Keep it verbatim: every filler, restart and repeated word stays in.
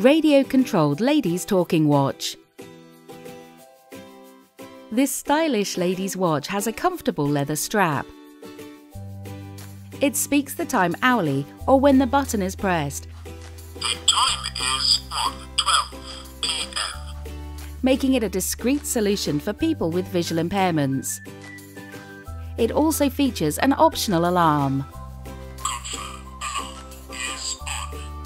radio-controlled ladies' talking watch. This stylish ladies' watch has a comfortable leather strap. It speaks the time hourly or when the button is pressed. The time is one twelve p m making it a discreet solution for people with visual impairments. It also features an optional alarm. Confirm alarm is on.